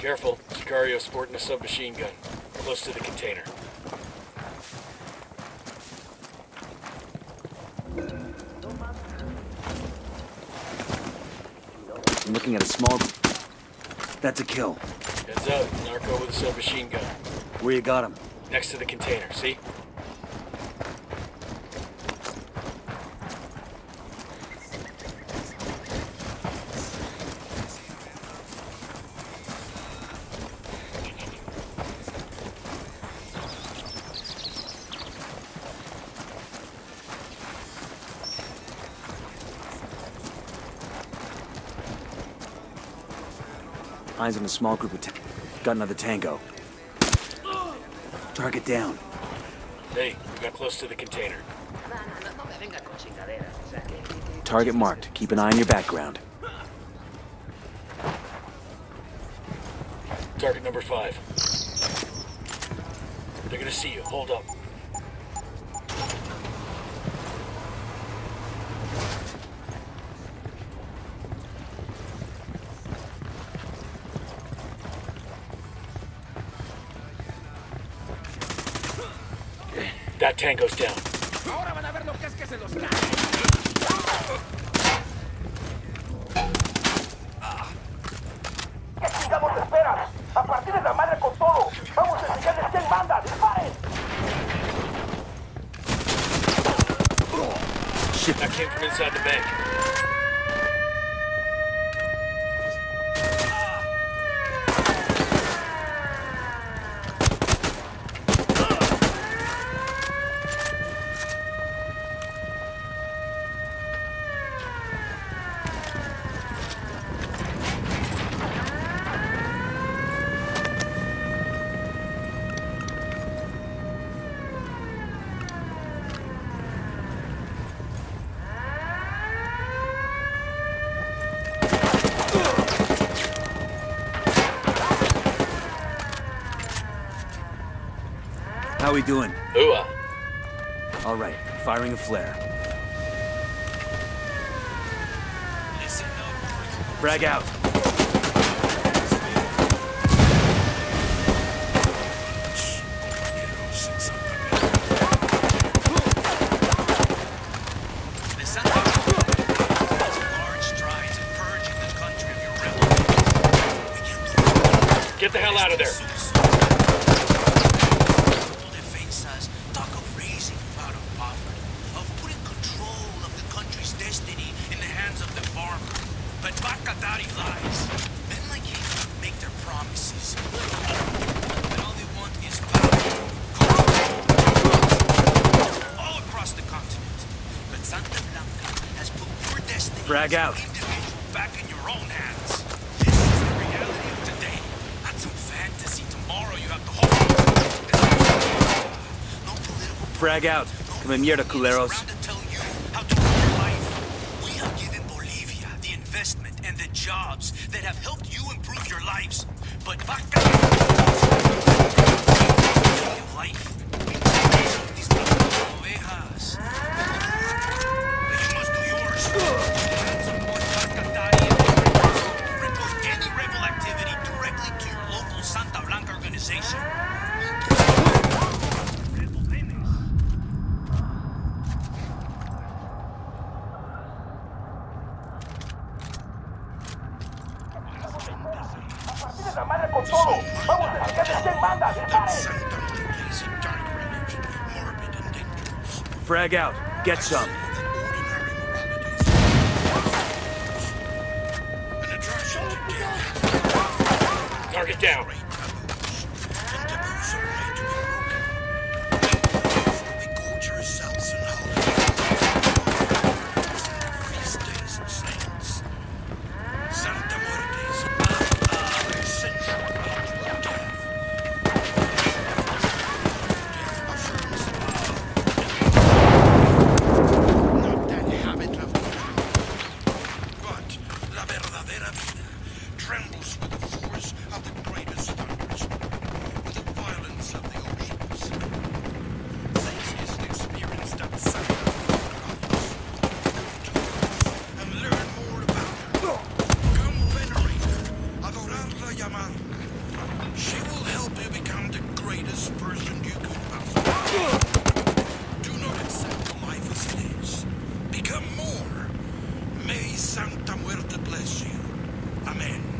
Careful, Sicario's sporting a submachine gun. Close to the container. I'm looking at a small... That's a kill. Heads up, narco with a submachine gun. Where you got him? Next to the container, see? Eyes on a small group of... Got another tango. Target down. Hey, we got close to the container. Target marked. Keep an eye on your background. Target number 5. They're gonna see you. Hold up. That tango's down. ¿Qué chingados esperas? ¡A partir de la madre con todo! ¡Vamos a enseñarles quién manda! ¡Disparen! Shit. That came from inside the bank. How we doing? Ooh-ah. All right. Firing a flare. Frag out. Get the hell out of there. But Bakatari lies. Men like you make their promises. And all they want is power. All across the continent. But Santa Blanca has put your destiny Frag out. as an individual back in your own hands. This is the reality of today. Not some fantasy tomorrow you have to hold. No political... Frag out. Come in here, culeros. Around to tell you how to live your life. We have given Bolivia the investment and the jobs that have helped you improve your lives. But Vaca... life. These ovejas. But you must do yours. Support Vacatari and report any rebel activity directly to your local Santa Blanca organization. ¡La madre con todo! ¡Vamos a enseñarles quién manda! ¡Disparen! Frag out. Get some. Target down. Trembles with the force of the greatest thunders, with the violence of the oceans. This is an experience that Santa and learn more about her. Come venerate her, adorarla y amar. Santa Muerte bless you. Amen.